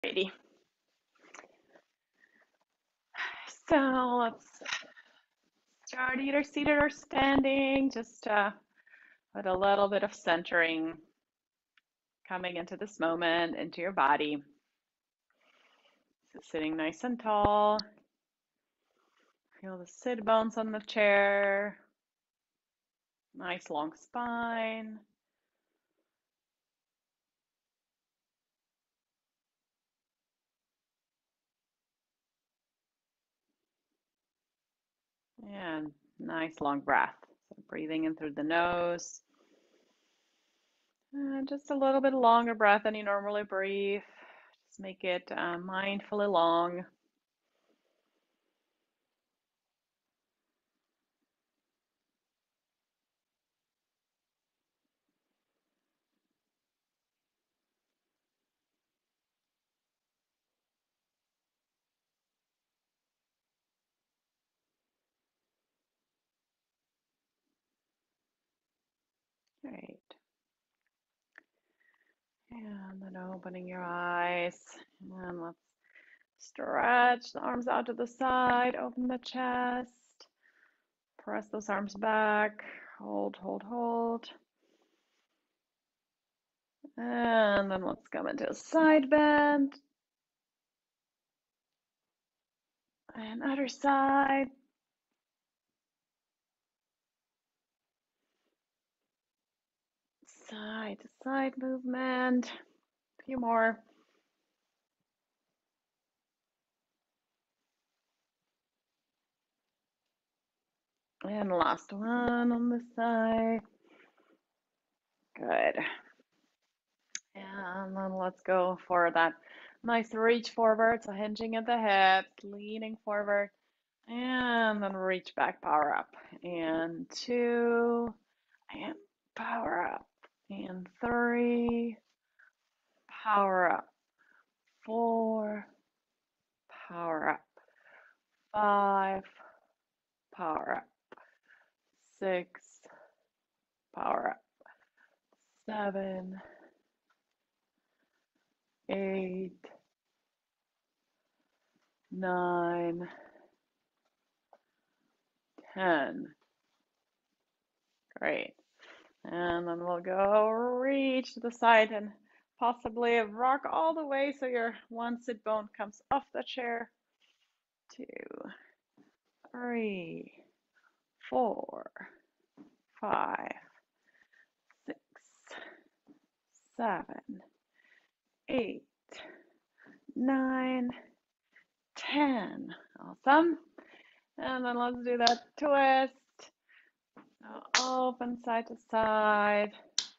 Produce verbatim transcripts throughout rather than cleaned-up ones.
Alrighty. So let's start either seated or standing. Just uh, with a little bit of centering coming into this moment, into your body. So sitting nice and tall. Feel the sit bones on the chair. Nice long spine. And nice long breath. So breathing in through the nose. And just a little bit longer breath than you normally breathe. Just make it uh, mindfully long. All right. And then opening your eyes. And let's stretch the arms out to the side, open the chest, press those arms back, hold, hold, hold. And then let's come into a side bend. And other side. Side to side movement. A few more. And last one on this side. Good. And then let's go for that nice reach forward. So hinging at the hips, leaning forward. And then reach back, power up. And two, and power up. And three, power up. Four, power up. Five, power up. Six, power up. Seven, eight, nine, ten. Great. And then we'll go reach to the side and possibly rock all the way so your one sit bone comes off the chair. Two, three, four, five, six, seven, eight, nine, ten. Awesome. And then let's do that twist. So open side to side.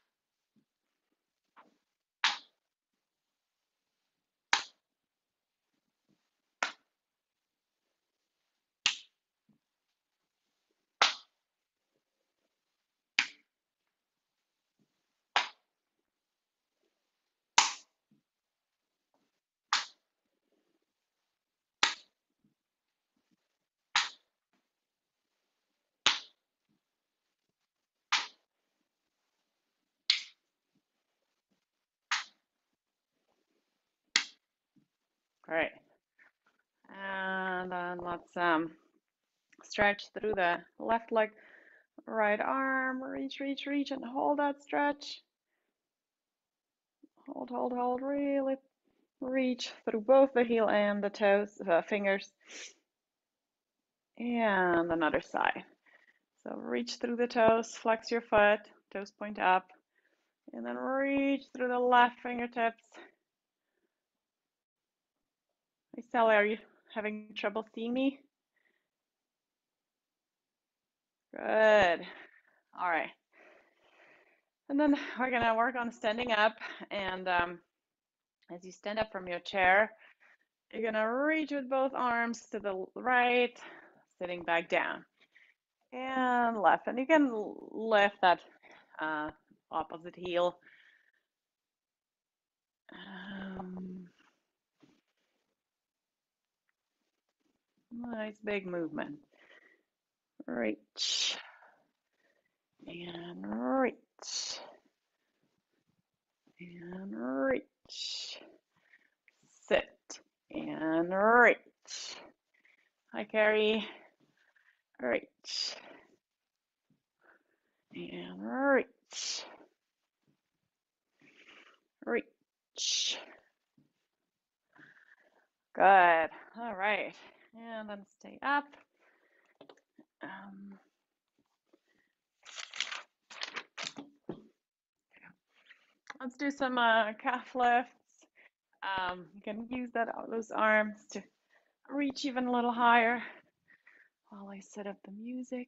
Great. And then let's um, stretch through the left leg, right arm. Reach, reach, reach, and hold that stretch. Hold, hold, hold. Really reach through both the heel and the toes, uh, fingers. And another side. So reach through the toes, flex your foot, toes point up. And then reach through the left fingertips. Hey, Sally, are you having trouble seeing me? Good. All right. And then we're gonna work on standing up. And um, as you stand up from your chair, you're gonna reach with both arms to the right, sitting back down. And left. And you can lift that uh, opposite heel. Um, nice big movement. Reach. And reach. And reach. sit and reach. Hi, Carrie. Reach. And reach. Reach. Good. All right. And then stay up. Um, let's do some uh, calf lifts. Um, you can use that those arms to reach even a little higher while I set up the music.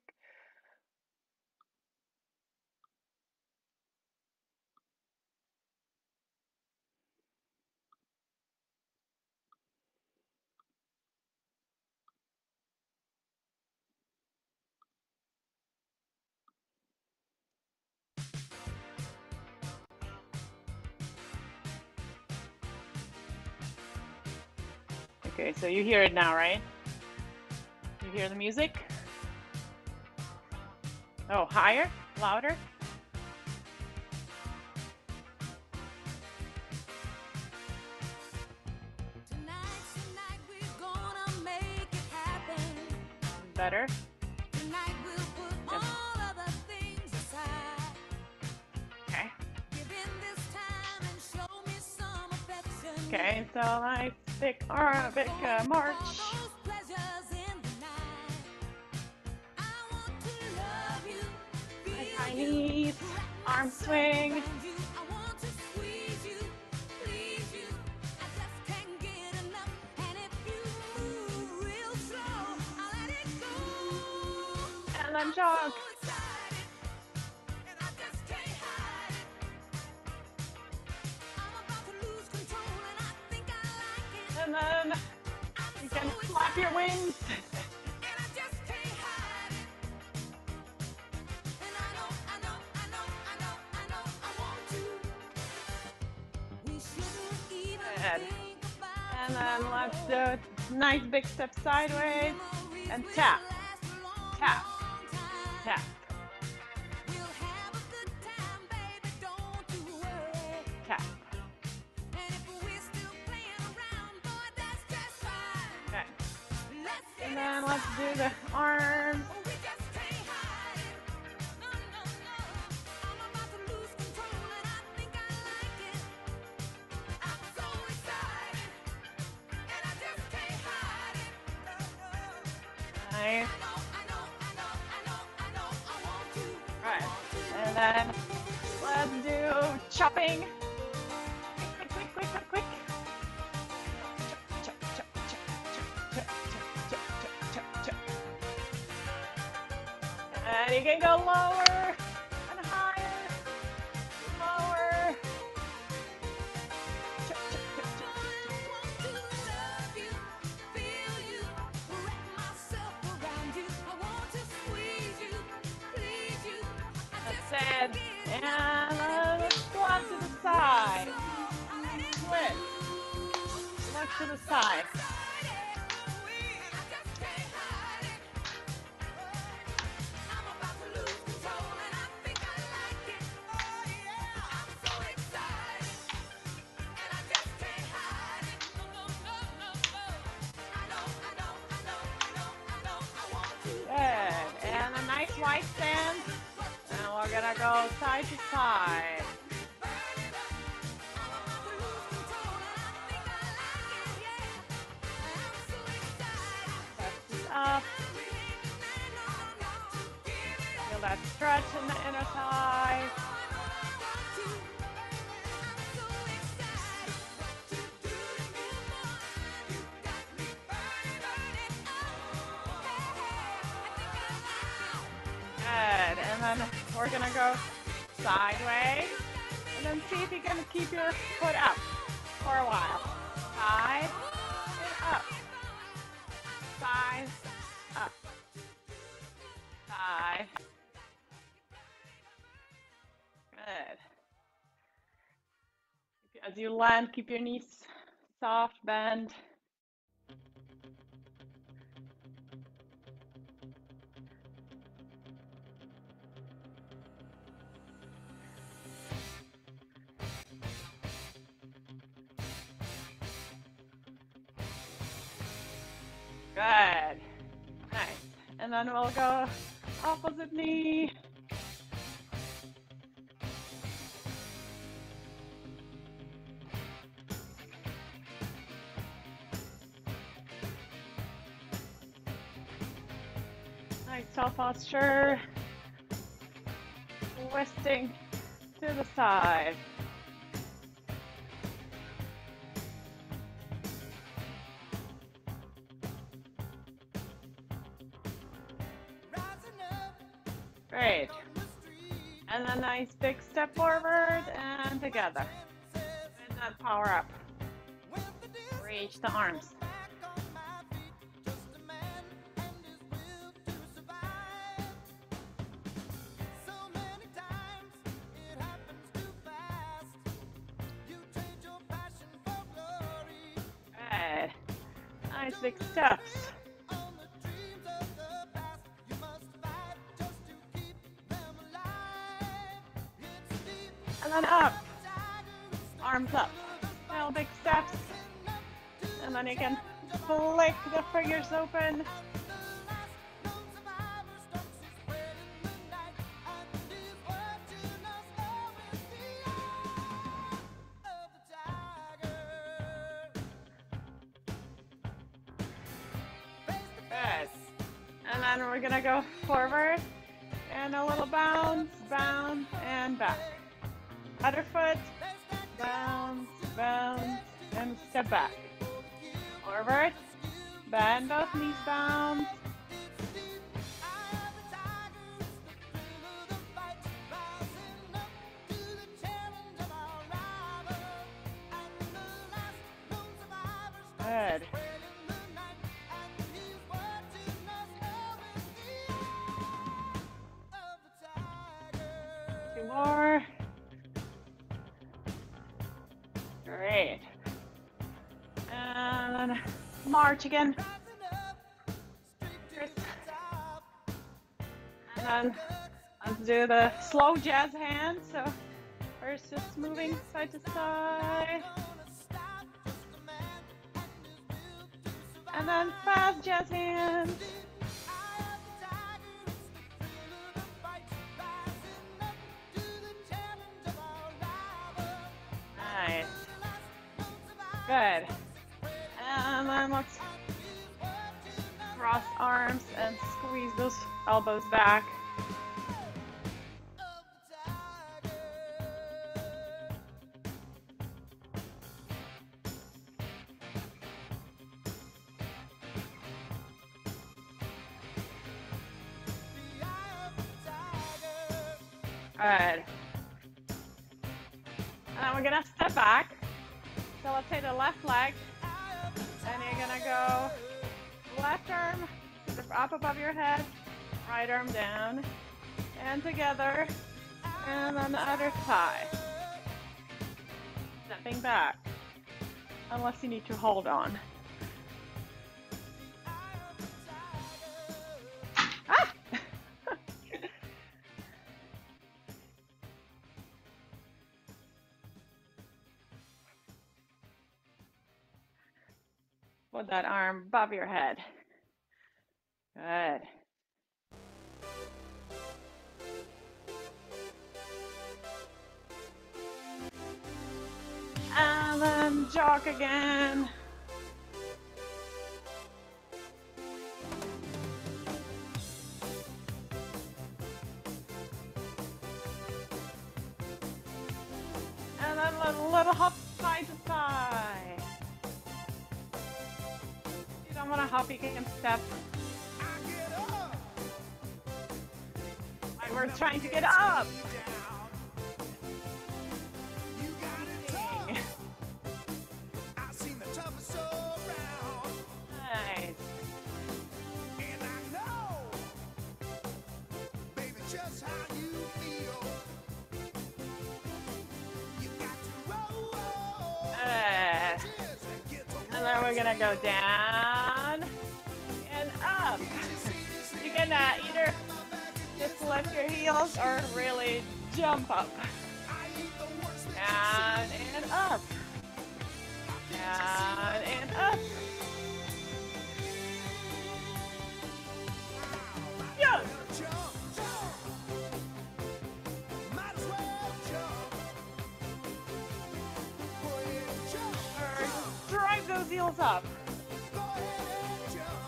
Okay, so you hear it now, right? You hear the music? Oh, higher? Louder? Tonight, tonight we're gonna make it happen. Better? Tonight we'll put Yes. all other things aside. Okay. Give in this time and show me some affection. Okay, so nice big arm, big uh, march. All those pleasures in the night. I want to love you, Nice feel high you, knees, wrap arm myself swing. around you. I want to squeeze you, please you. I just can't get enough. And if you move real slow, I'll let it go. And then I'm jog. so excited, and I just can't hide it. I'm about to lose control, and I think I like it. And then I'm you so can flap your excited, wings. and I just can't hide it. And I know, I know, I know, I know, I know I want to. We shouldn't even Good. think about And then let's tomorrow. do a nice big step sideways Memories and will tap, last a long, tap, long time. tap, We'll have a good time, baby, don't you worry. tap. And if we're still playing around, boy, that's just fine. Okay. Let's get And then it let's do the started. arms. Oh, we just can't hide it. No, no, no. I'm about to lose control, and I think I like it. I'm so excited, and I just can't hide it. No, no. Nice. I know, I know, I know, I know, I know I want to. I Right. want to. And then let's do chopping. Quick, quick, quick, quick, quick, quick. Chop, chop, chop, chop, chop, chop, chop, chop, chop, chop, chop. And you can go lower and higher, lower. Chop, chop, chop, chop, chop, chop. I want to love you, feel you, wrap myself around you. I want to squeeze you, please you. I just That's can't it. get And enough. And if uh, you let's go out to the move side. real slow, I'll let it Switch. go. Look to the I'm so side. excited, and I just can't hide it. I'm about to lose control, and I think I like it. Oh yeah, I'm so excited, and I just can't hide it. No, no, no, no, no. I know, I know, I know, I know, I know I want to. Good. And a nice wide stand. And we're gonna go side to side. Chest is up. Feel that stretch in the inner thigh. Good. And then we're gonna go sideways. And then see if you can keep your foot up for a while. Side and up. Side, up. Side. Good. As you land, keep your knees soft, bend. Good. Nice. And then we'll go opposite knee. Nice tall posture. Twisting to the side. Great. And a nice big step forward and together. And then power up. Reach the arms. Good. Nice big steps. And then up. Arms up. Now big steps. And then you can flick the fingers open. Good. And then we're gonna go forward and a little bounce, bounce, and back. Other foot, bounce, bounce, and step back. Forward, bend both knees, bounce. Good. Two more. Great. And march again. And then let's do the slow jazz hands. So first just moving side to side. And then fast jazz hands. Nice. Good. And then let's cross arms and squeeze those elbows back. Good. And we're gonna step back. So let's take the left leg, and you're gonna go left arm up above your head, right arm down, and together, and on the other side. Stepping back, unless you need to hold on. Ah! Put that arm above your head. Good. And then jog again. And then a little, little hop side to side. If you don't want to hop, you can step. Like we're trying to get up. Nice. Uh, and then we're gonna go down and up. You can uh, either just lift your heels or really jump up. Down and up. Down and up. those heels up. Go ahead and jump.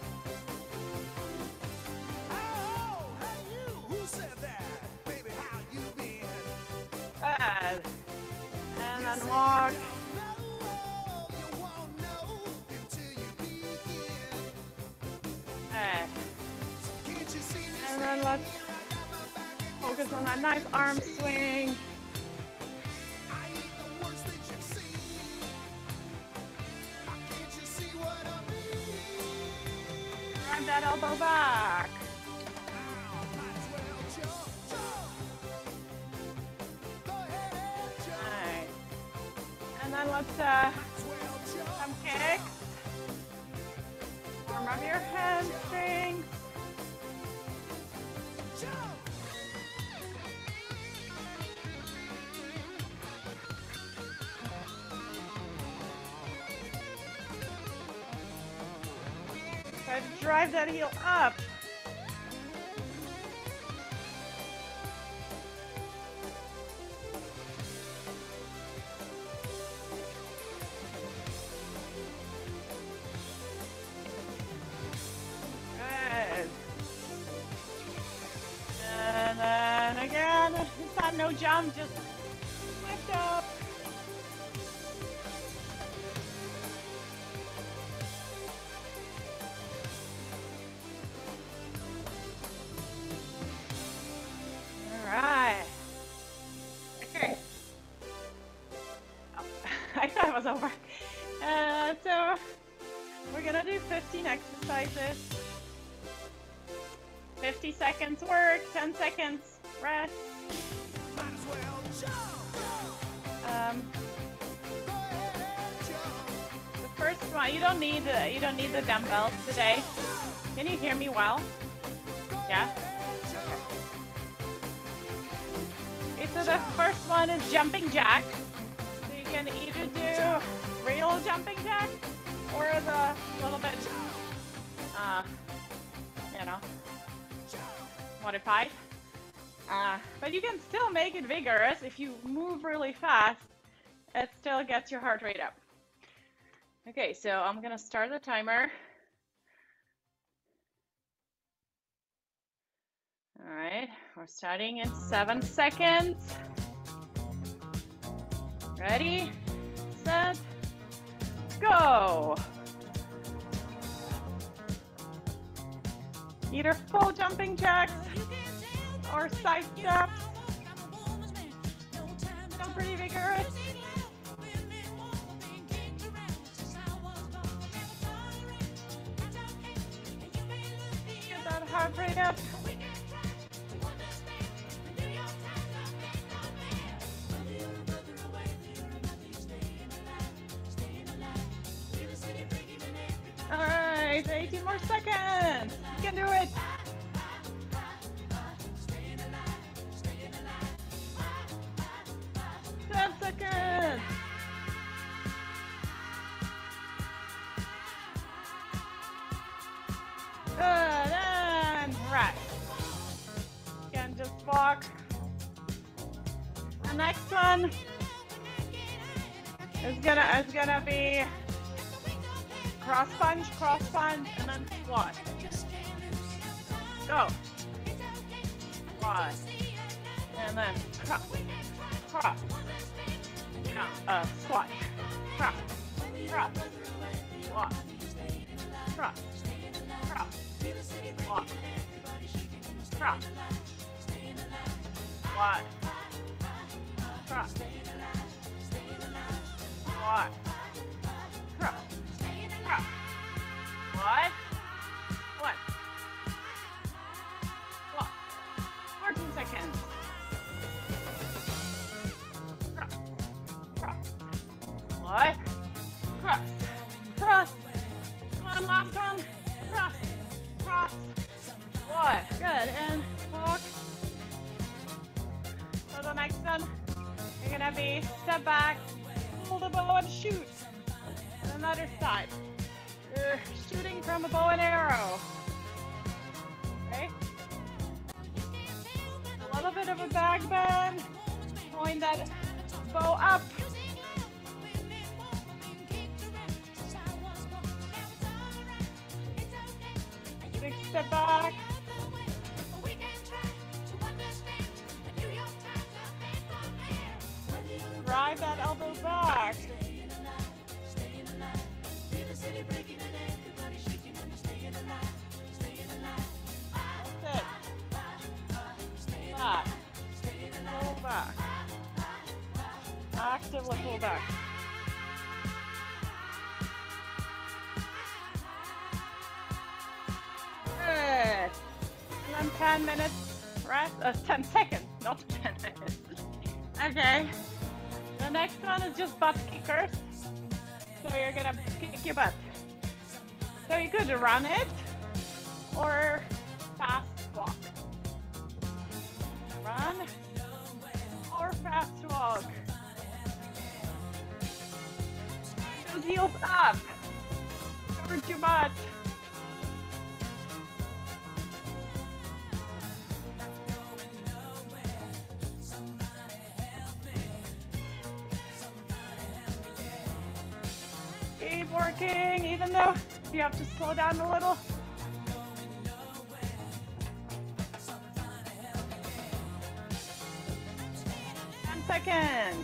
Oh, hey you, who said that? Baby, how you been? Good. And then walk. You won't know until you begin. Okay. Can't you see me? And then let's focus on that nice arm swing. I ain't the worst that you've seen. Can't you see what I mean? Drive that elbow back. Now, might as well jump, jump. Go ahead and jump. Nice. And then let's uh, Might as well jump, some kicks. Warm up your hamstrings. jump. Try to drive that heel up. Good. And then again, this time no jump, just lift up. All right. Okay. Oh, I thought it was over. Uh, so we're gonna do fifteen exercises. fifty seconds work, ten seconds rest. Might as well jump. Um, Go ahead and jump. the first one, you don't need the, you don't need the dumbbells today. Can you hear me well? Yeah. Okay, so the first one is jumping jack. So you can either do real jumping jack or the little bit, uh, you know, modified. Uh, but you can still make it vigorous if you move really fast. It still gets your heart rate up. Okay, so I'm gonna start the timer. All right, we're starting in seven seconds. Ready, set, go. Either full jumping jacks or side steps. Still pretty vigorous. Get that heart rate up. All right, eighteen more seconds. You can do it. ten seconds. Good, and rest. You can just walk. The next one is gonna is gonna be cross punch, cross punch, and then squat. Go. Squat. And then cross. Cross. No, uh, squat. Cross. Cross. Squat. Cross. Cross. Squat. Cross. Squat. Cross. Squat. Cross. Cross. What? What? What? fourteen seconds. Cross. Cross. What? Cross. Cross. Come on, last one. Cross. Cross. What? Good. And walk. So the next one, you're gonna be step back, pull the bow and shoot. And another side. You're shooting from a bow and arrow. Okay? A little bit of a back bend. Point that bow up. Step back. Drive that elbow back. That's it. Back. Pull back. Actively pull back. Good. And then ten minutes rest. Uh, ten seconds, not ten minutes. Okay. The next one is just butt kickers. So you're gonna kick your butt. So you could run it or fast walk. Run or fast walk. Those heels up towards your butt. Keep working, even though you have to slow down a little. ten seconds.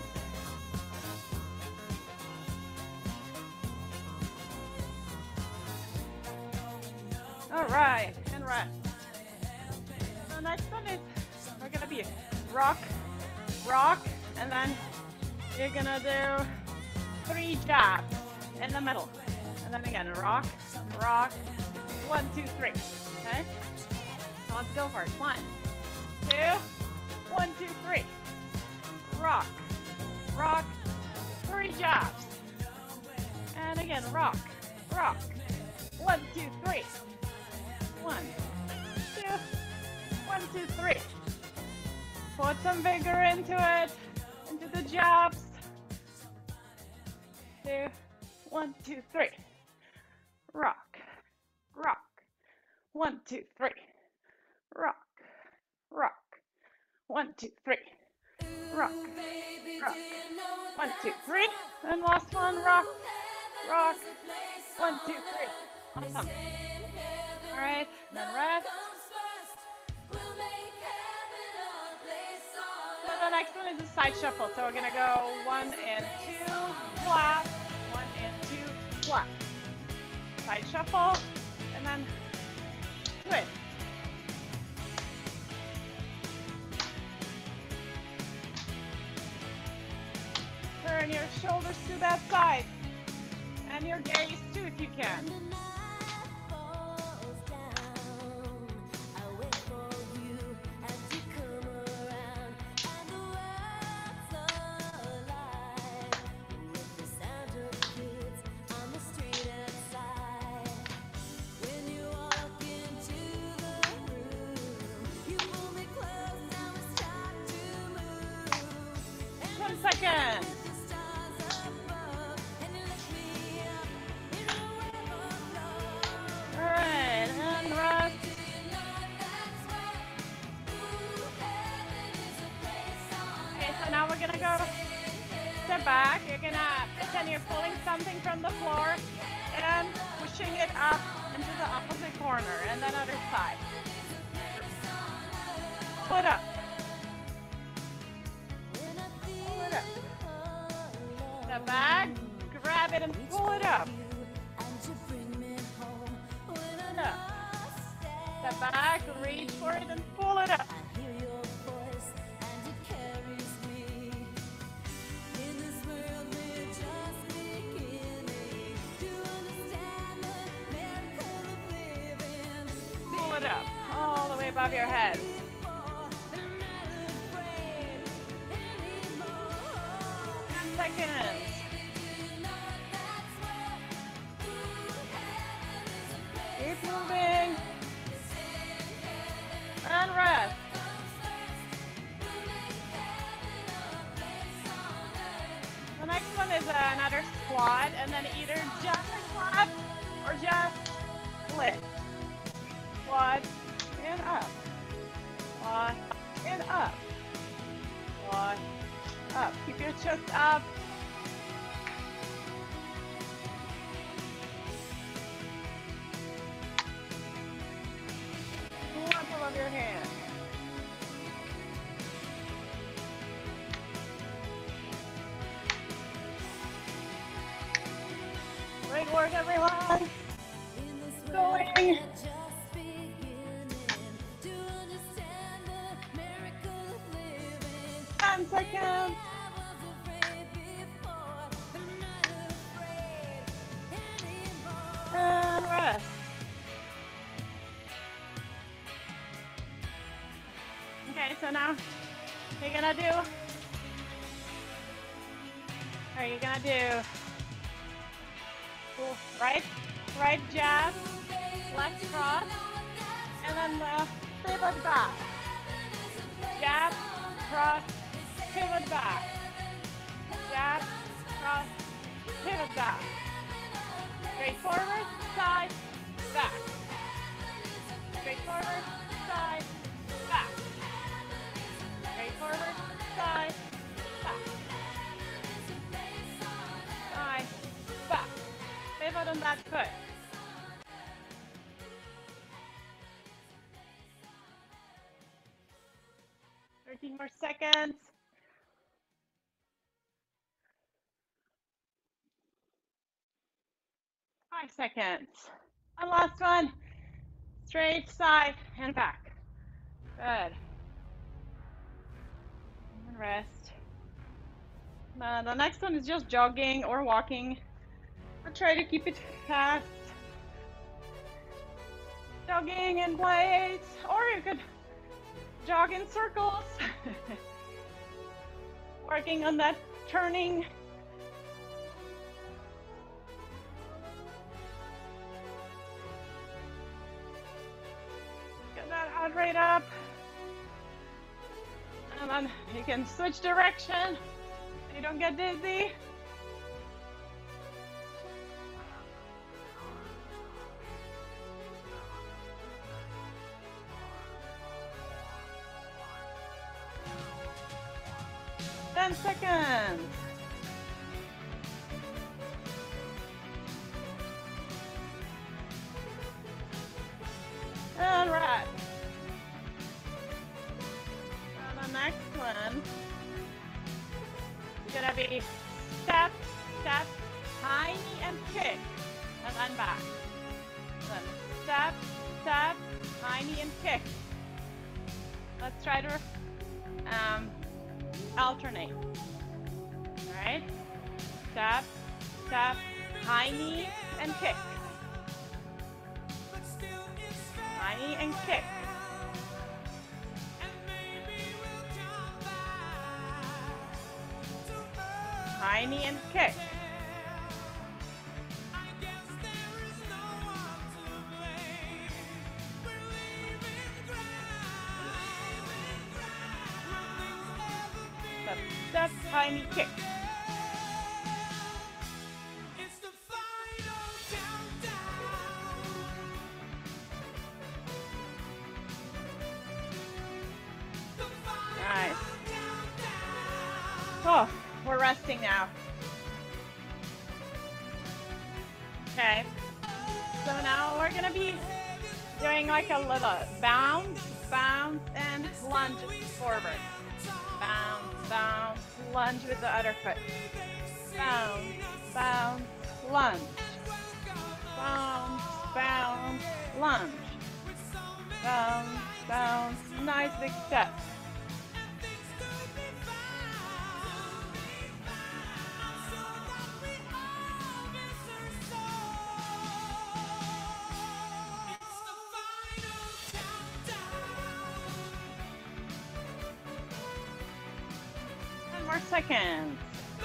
All right, and rest. The next one is, we're gonna be rock, rock, and then you're gonna do three jabs in the middle. And then again, rock, rock, one, two, three, okay? So let's go for it. One, two, one, two, three. Rock, rock, three jabs. And again, rock, rock, one, two, three. One, two, one, two, three. Put some vigor into it, into the jabs. Two, one, two, three. Rock, rock. One, two, three. Rock, rock. One, two, three. Rock, rock. One, two, three. And last one, rock, rock. One, two, three. Awesome. All right, then rest. So the next one is a side shuffle. So we're gonna go one and two, flat, one and two, flat. Side shuffle, and then twist. Turn your shoulders to that side, and your gaze too if you can. Seconds. All right, and rest. Okay, so now we're gonna go step back. You're gonna pretend you're pulling something from the floor and pushing it up into the opposite corner, and then other side. Put up. Step back, grab it and pull it up. Pull it up. Step back, reach for it and pull it up. Pull it up, all the way above your head. ten seconds. Keep moving. And rest. The next one is another squat, and then either just a squat or just split. Squat and up. Squat and up. Squat up. Keep your chest up. support, everyone. Going. ten seconds. And rest. Okay, so now you're gonna do, are you gonna do right, right jab, left cross, and then the pivot back. Jab, cross, pivot back. Jab, cross, pivot back. Straight forward, side, back. Straight forward, side, back. Straight forward, side, back. Side, back. Pivot on that foot. thirteen more seconds. Five seconds. And last one. Straight side and back. Good. And rest. Uh, the next one is just jogging or walking. I'll try to keep it fast. Jogging in place, or you could jog in circles. Working on that turning. Get that heart rate up. And then you can switch direction. You don't get dizzy. ten seconds. And rest. And the next one is gonna be step, step, high knee and kick, and then back. Then step, step, high knee and kick. Let's try to um, alternate. All right. Step, step, high knee and kick. High knee and kick. High knee and kick. Step, step, high knee kick. Nice. Oh, we're resting now. Okay. So now we're gonna be doing like a little bounce, bounce, and lunge forward. Bounce, bounce, lunge with the other foot. Bounce, bounce, lunge. Bounce, bounce, lunge. Bounce, bounce, nice big step. ten more seconds.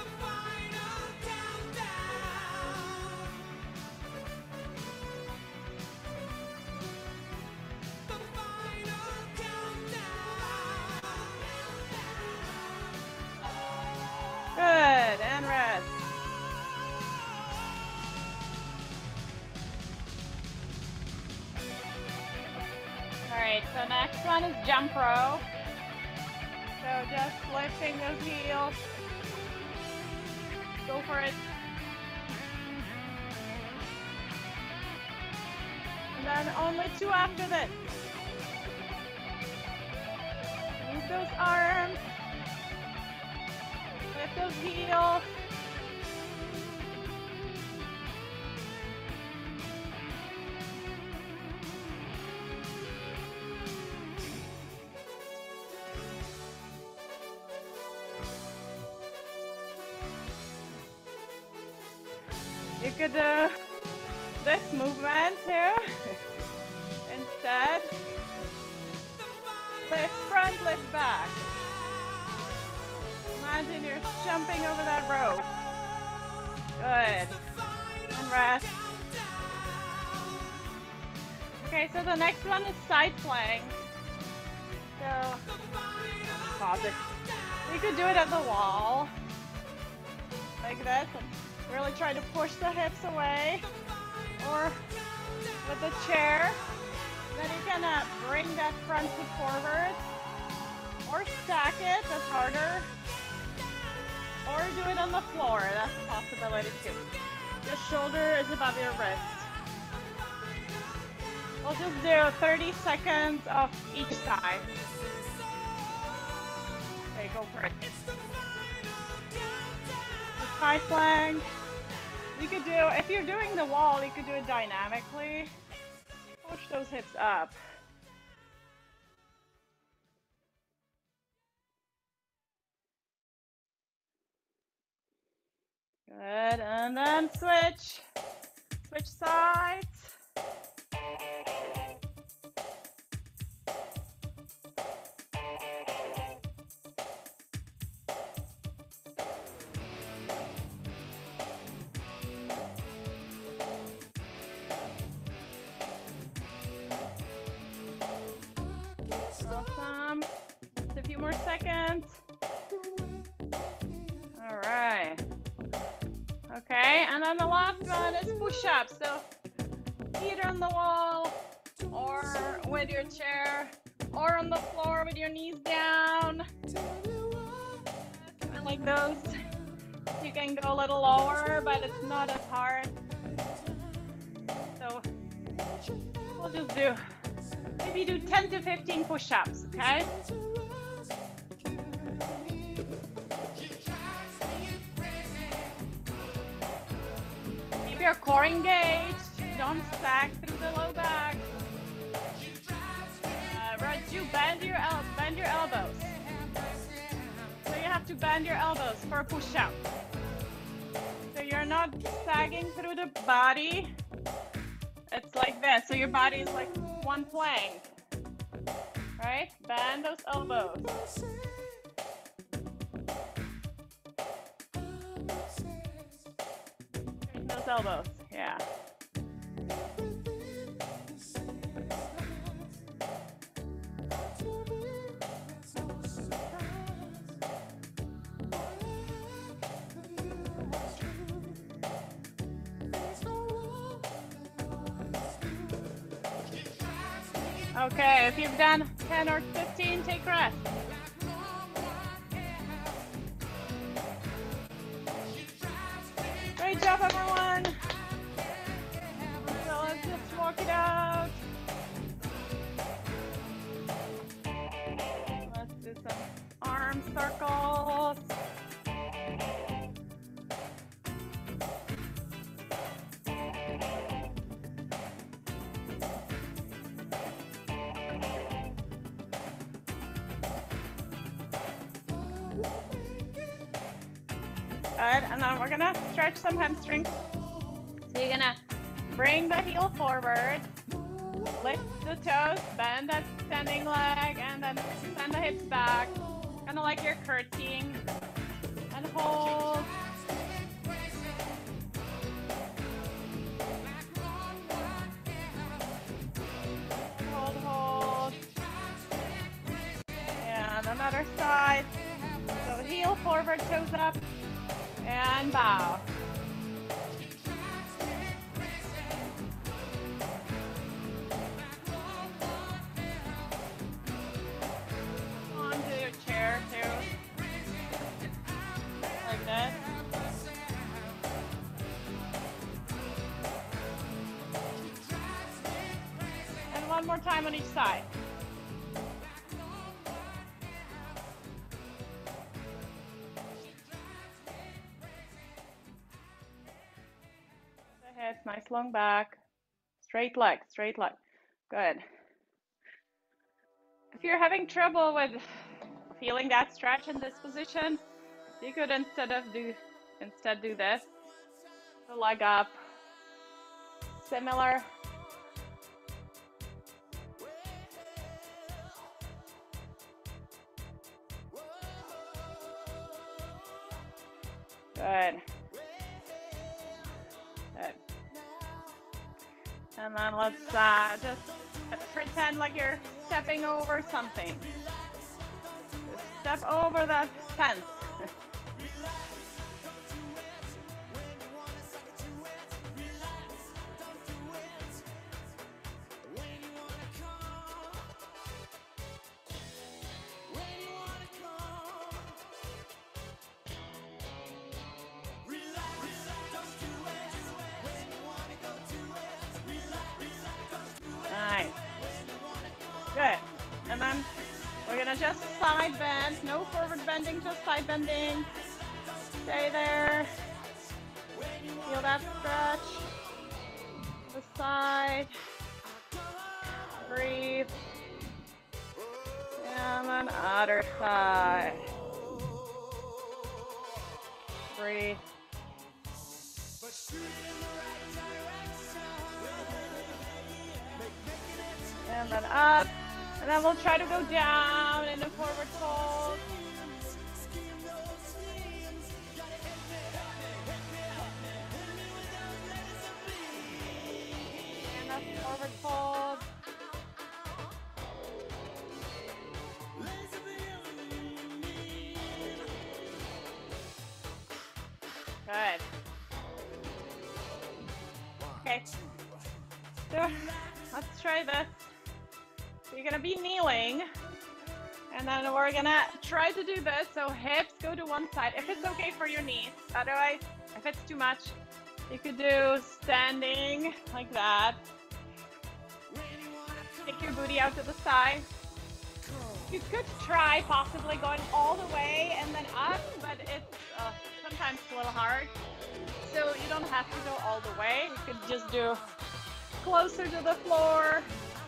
Good, and rest. All right, so next one is jump rope. So just lifting those heels. Go for it. And then only two after this. Move those arms. Lift those heels. You could do this movement too. Instead, lift front, lift back. Imagine you're jumping over that rope. Good. And rest. Okay, so the next one is side plank. So, pause it. You could do it at the wall, like this, and really try to push the hips away, or with the chair. Then you can uh, bring that front foot forward, or stack it, that's harder, or do it on the floor, that's a possibility too. Your shoulder is above your wrist. We'll just do thirty seconds of each side. Okay, go for it. The side plank. You could do, if you're doing the wall, you could do it dynamically. Push those hips up. Good, and then switch. Switch sides. Awesome. Just a few more seconds. All right. Okay, and then the last one is push-ups. So either on the wall or with your chair or on the floor with your knees down. I like those. You can go a little lower, but it's not as hard. So we'll just do, maybe do ten to fifteen push-ups, okay? Keep your core engaged. Don't stack through the low back. Uh, right, you bend your el bend your elbows. So you have to bend your elbows for a push-up. So you're not sagging through the body. It's like this. So your body is like one plank. Right? Bend those elbows. Straighten those elbows. Yeah. Okay, if you've done ten or fifteen, take rest. Great job, everyone. So let's just walk it out. Let's do some arm circles. Good, and then we're gonna stretch some hamstrings. So you're gonna bring the heel forward, lift the toes, bend that standing leg, and then send the hips back, kind of like you're curtsying, and hold. Hold, hold. And another side. So heel forward, toes up. And bow. Onto your chair too. Like this. And one more time on each side. Nice long back, straight leg, straight leg. Good. If you're having trouble with feeling that stretch in this position, you could instead of do instead do this. The leg up, similar. Good. Good. And then let's uh, just pretend like you're stepping over something. Just step over that fence. Nice. Good. And then we're gonna just side bend. No forward bending, just side bending. Stay there. Feel that stretch. The side. Breathe. And then other side. Breathe. And then up. And then we'll try to go down in a forward fold. And a forward fold. Good. Okay. So let's try this. So you're gonna be kneeling, and then we're gonna try to do this. So hips go to one side, if it's okay for your knees. Otherwise, if it's too much, you could do standing like that. Take your booty out to the side. You could try possibly going all the way and then up, but it's uh, sometimes a little hard. So you don't have to go all the way. You could just do closer to the floor.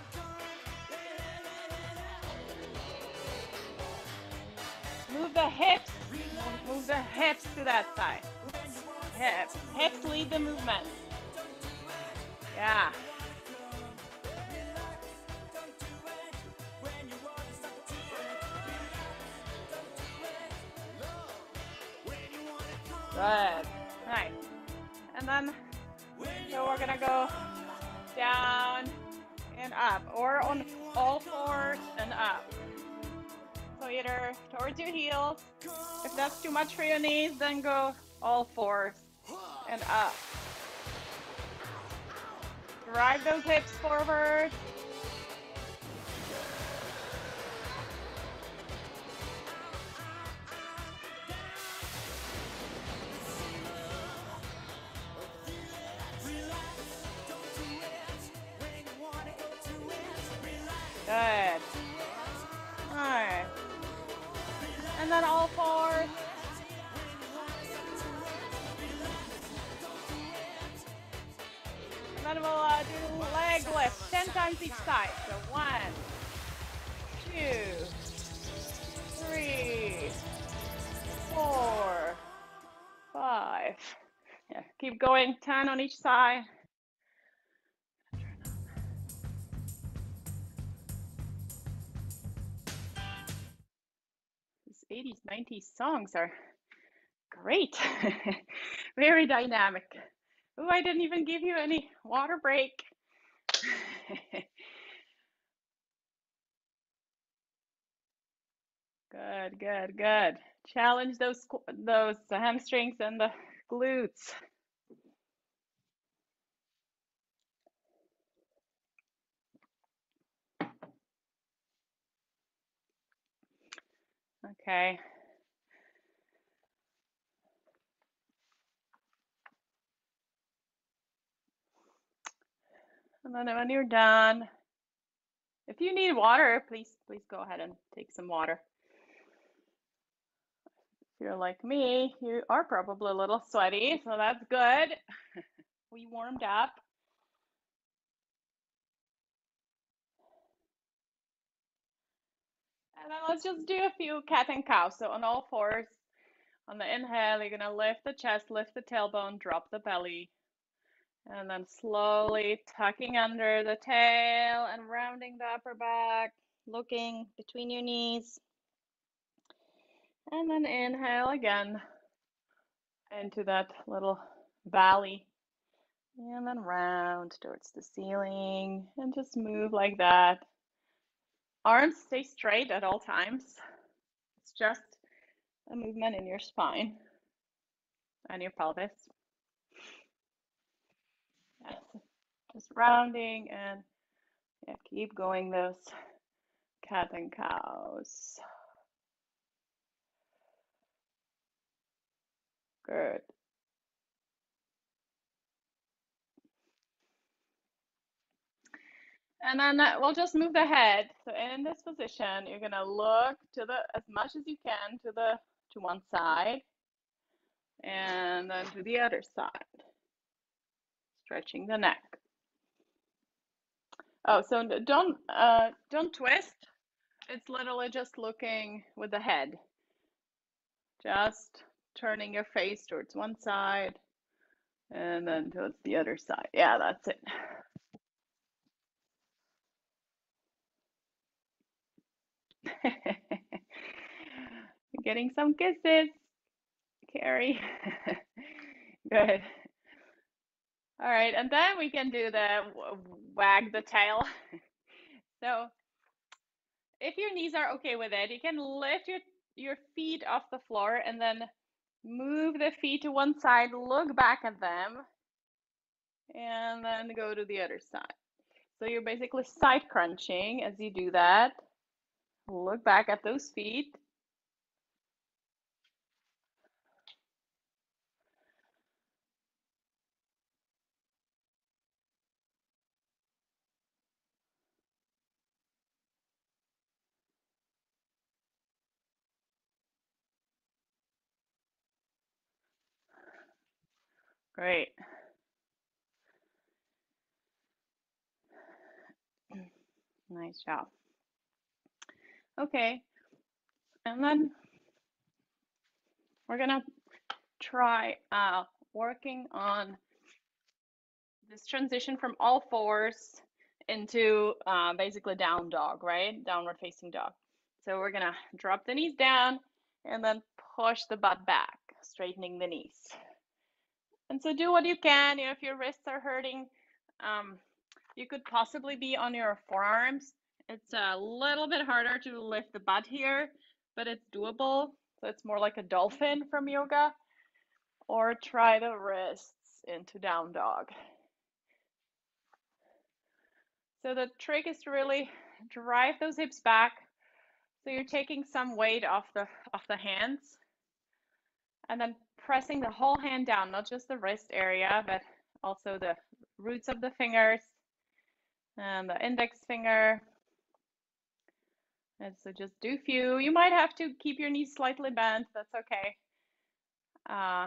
Move the hips, move the hips to that side. Hips, hips lead the movement. Yeah. Good, nice. And then, so we're gonna go down and up, or on all fours and up. So either towards your heels. If that's too much for your knees, then go all fours and up. Drive those hips forward. Good. All right. And then all fours. And then we'll uh, do leg lifts ten times each side. So one, two, three, four, five. Yeah, keep going, ten on each side. These eighties, nineties songs are great. Very dynamic. Oh, I didn't even give you any water break. Good, good, good. Challenge those those hamstrings and the glutes. Okay. And then when you're done, if you need water, please, please go ahead and take some water. If you're like me, you are probably a little sweaty, so that's good. We warmed up. And then let's just do a few cat and cow. So on all fours, on the inhale, you're gonna lift the chest, lift the tailbone, drop the belly. And then slowly tucking under the tail and rounding the upper back, looking between your knees. And then inhale again into that little valley. And then round towards the ceiling and just move like that. Arms stay straight at all times. It's just a movement in your spine and your pelvis. Yes, just rounding and yeah, keep going those cat and cows. Good. And then uh, we'll just move the head. So in this position, you're gonna look to the as much as you can to the to one side, and then to the other side, stretching the neck. Oh, so don't uh, don't twist. It's literally just looking with the head, just turning your face towards one side, and then towards the other side. Yeah, that's it. You're getting some kisses, Carrie. Good. All right, and then we can do the wag the tail. So if your knees are okay with it, you can lift your, your feet off the floor and then move the feet to one side, look back at them, and then go to the other side. So you're basically side crunching as you do that. Look back at those feet. Great. Nice job. Okay, and then we're gonna try uh, working on this transition from all fours into uh, basically down dog, right? Downward facing dog. So we're gonna drop the knees down and then push the butt back, straightening the knees. And so do what you can. You know, if your wrists are hurting, um, you could possibly be on your forearms. It's a little bit harder to lift the butt here, but it's doable. So it's more like a dolphin from yoga. Or try the wrists into down dog. So the trick is to really drive those hips back. So you're taking some weight off the off the hands and then pressing the whole hand down, not just the wrist area, but also the roots of the fingers and the index finger. And so just do few. You might have to keep your knees slightly bent. That's okay. Uh,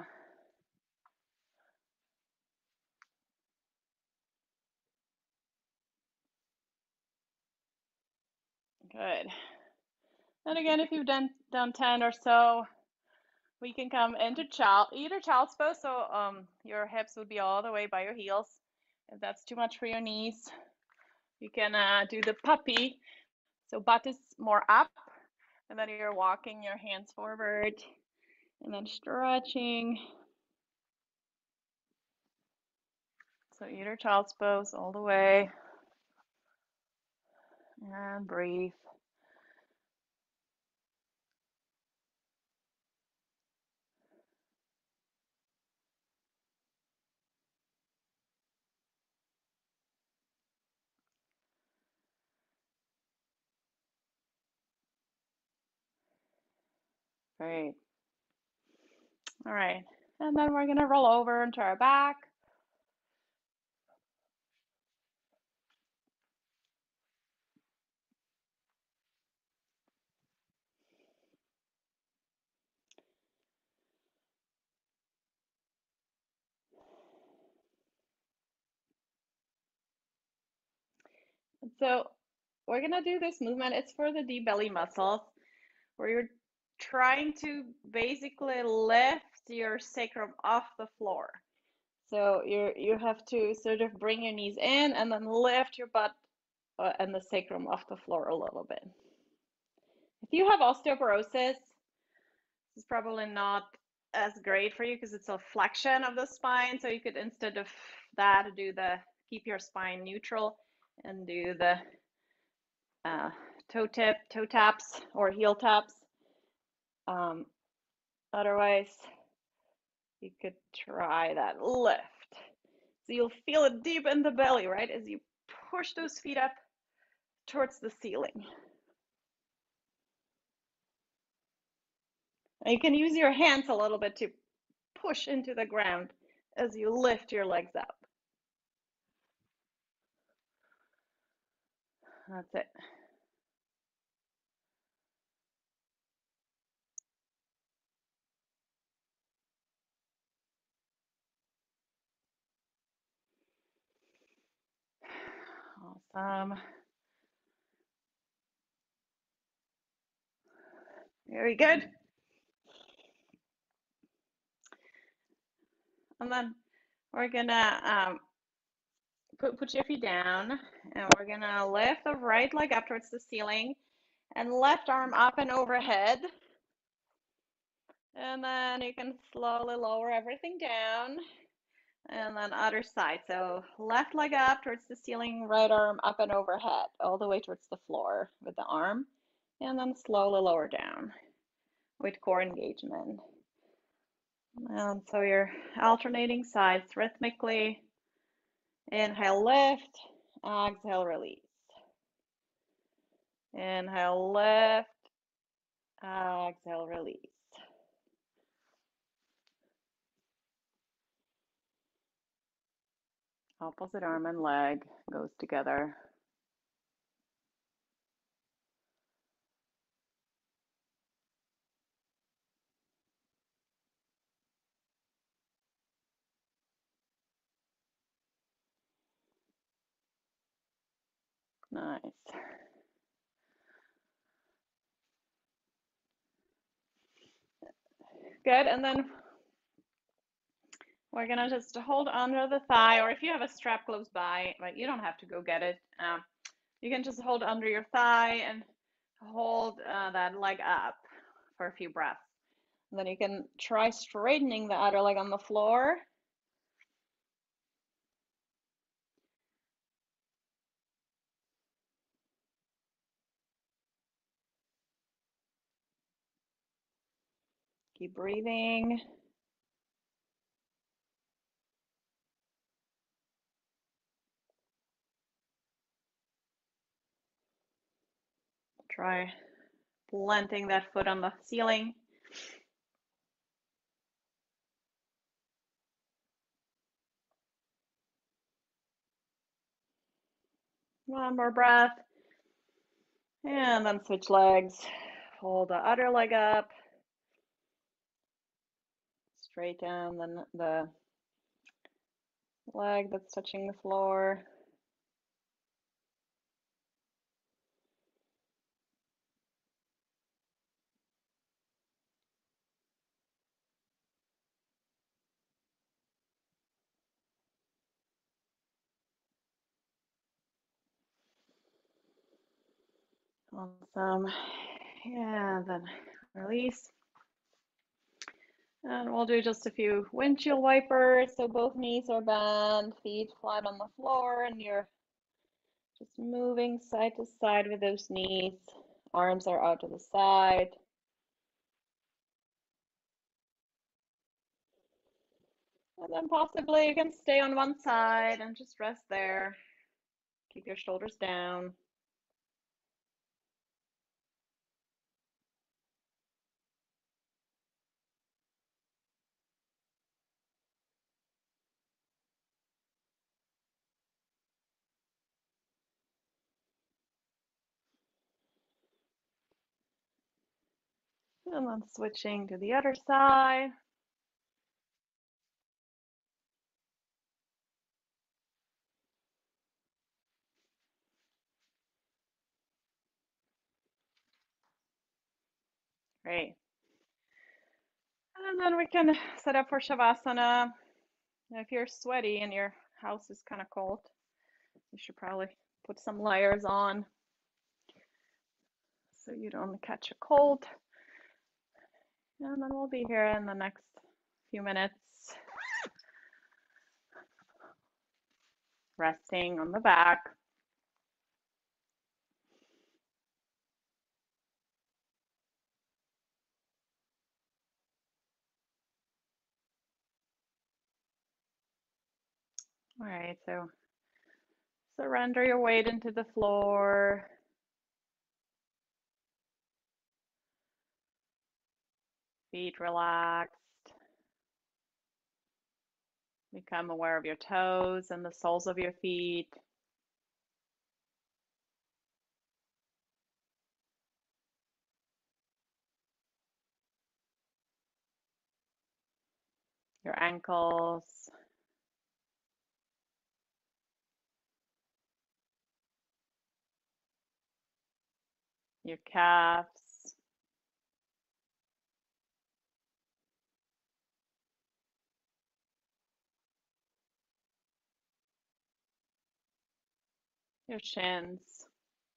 good. And again, if you've done done ten or so, we can come into child, either child's pose, so um, your hips would be all the way by your heels. If that's too much for your knees, you can uh, do the puppy. So butt is more up, and then you're walking your hands forward, and then stretching. So either child's pose all the way, and breathe. Great. All right, and then we're gonna roll over into our back. So we're gonna do this movement. It's for the deep belly muscles, where you're trying to basically lift your sacrum off the floor. So you you have to sort of bring your knees in and then lift your butt uh, and the sacrum off the floor a little bit. If you have osteoporosis, this is probably not as great for you because it's a flexion of the spine. So you could, instead of that, do the keep your spine neutral and do the uh, toe tip, toe taps or heel taps. Um, otherwise, you could try that lift. So you'll feel it deep in the belly, right? As you push those feet up towards the ceiling. And you can use your hands a little bit to push into the ground as you lift your legs up. That's it. Awesome. Very good. And then we're gonna um, put, put your feet down, and we're gonna lift the right leg up towards the ceiling and left arm up and overhead. And then you can slowly lower everything down. And then other side. So left leg up towards the ceiling, right arm up and overhead, all the way towards the floor with the arm. And then slowly lower down with core engagement. And so you're alternating sides rhythmically. Inhale, lift. Exhale, release. Inhale, lift. Exhale, release. Opposite arm and leg goes together. Nice. Good. And then we're gonna just hold under the thigh, or if you have a strap close by, but you don't have to go get it. Um, you can just hold under your thigh and hold uh, that leg up for a few breaths. And then you can try straightening the other leg on the floor. Keep breathing. Try planting that foot on the ceiling. One more breath. And then switch legs. Hold the other leg up. Straighten the, the leg that's touching the floor. Awesome. And then release. And we'll do just a few windshield wipers. So both knees are bent, feet flat on the floor, and you're just moving side to side with those knees. Arms are out to the side. And then possibly you can stay on one side and just rest there. Keep your shoulders down. And then switching to the other side. Great. And then we can set up for Shavasana. And if you're sweaty and your house is kind of cold, you should probably put some layers on so you don't catch a cold. And then we'll be here in the next few minutes, resting on the back. All right, so surrender your weight into the floor. Feet relaxed. Become aware of your toes and the soles of your feet. Your ankles. Your calves. Your shins.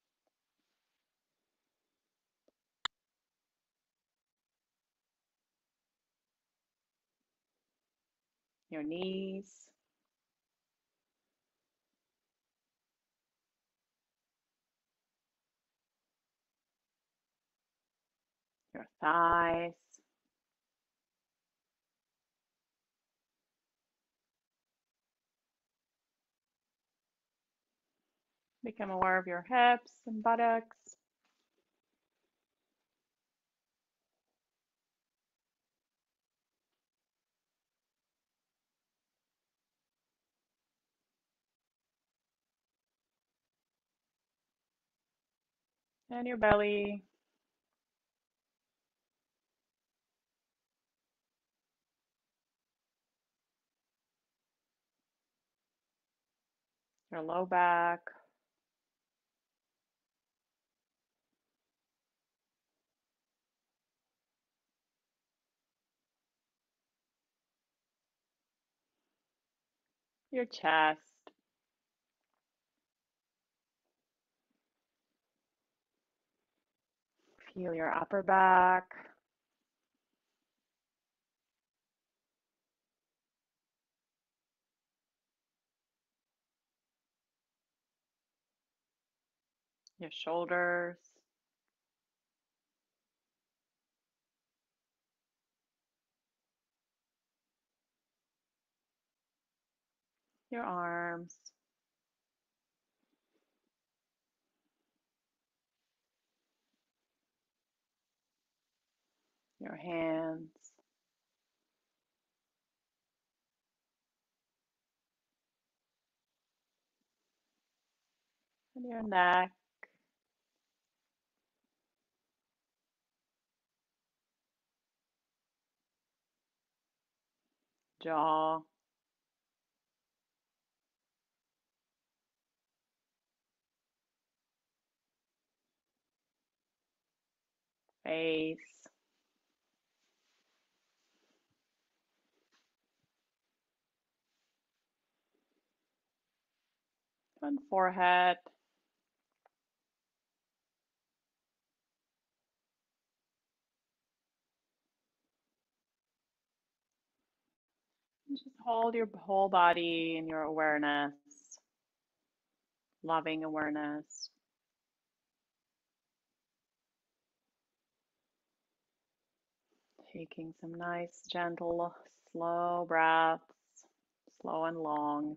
Your knees. Your thighs. Become aware of your hips and buttocks. And your belly. Your low back. Your chest. Feel your upper back. Your shoulders. Your arms. Your hands. And your neck. Jaw. Face. And forehead. And just hold your whole body in your awareness, loving awareness. Taking some nice, gentle, slow breaths, slow and long.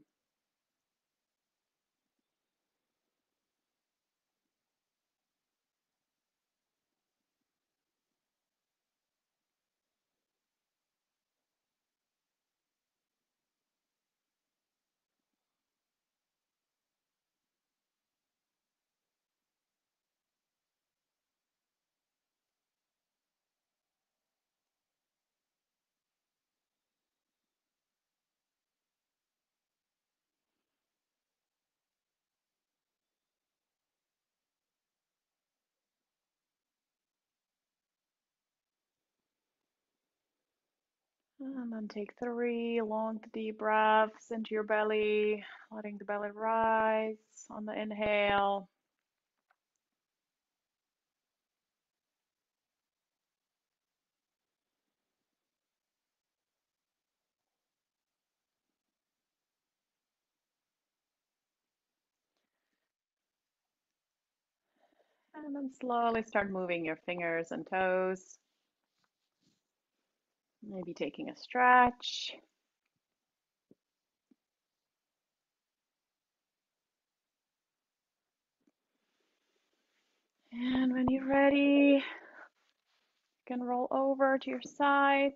And then take three long, deep breaths into your belly, letting the belly rise on the inhale. And then slowly start moving your fingers and toes. Maybe taking a stretch. And when you're ready, you can roll over to your side.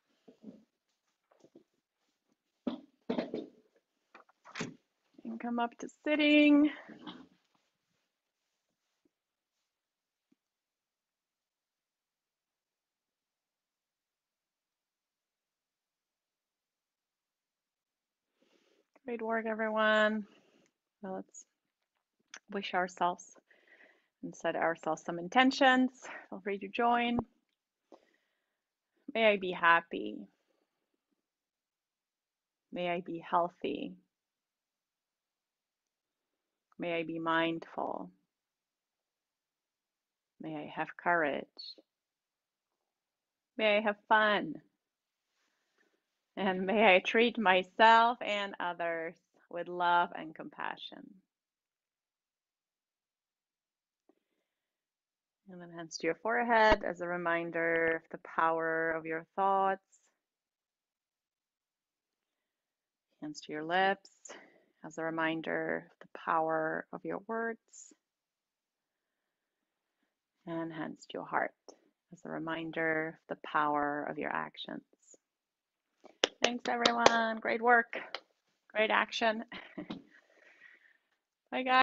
And come up to sitting. Great work, everyone. Now let's wish ourselves and set ourselves some intentions. Feel free to join. May I be happy. May I be healthy. May I be mindful. May I have courage. May I have fun. And may I treat myself and others with love and compassion. And then hands to your forehead as a reminder of the power of your thoughts. Hands to your lips as a reminder of the power of your words. And hands to your heart as a reminder of the power of your actions. Thanks, everyone. Great work. Great action. Bye, guys.